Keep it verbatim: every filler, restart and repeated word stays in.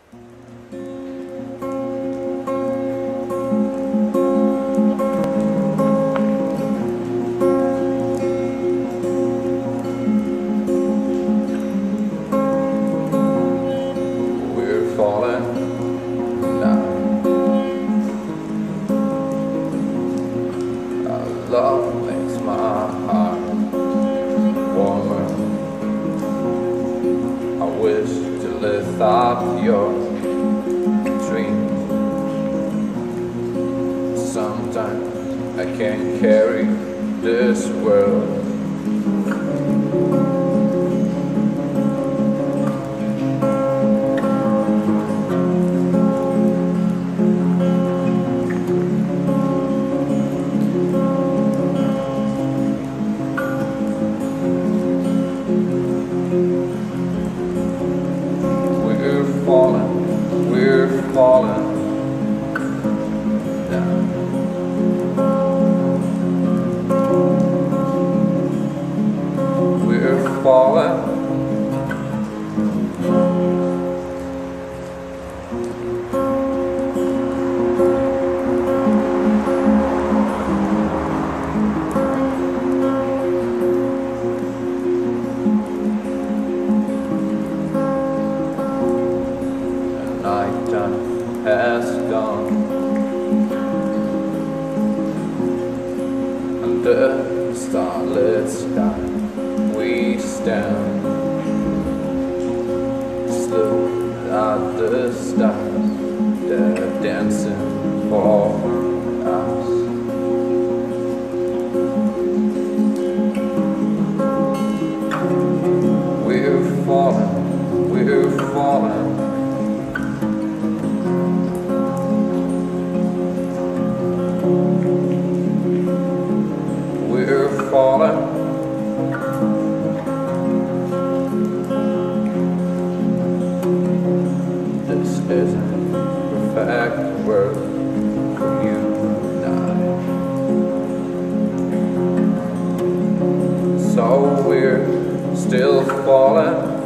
Love makes my heart warmer. I wish to lift up your dreams. Sometimes I can't carry this world. Falling, we're falling down. We're falling. Nighttime has gone. Under the starlit sky we stand, look at the stars, they're dancing for us. We're falling, we're falling. We're falling. This isn't a perfect world for you and I. So we're still falling.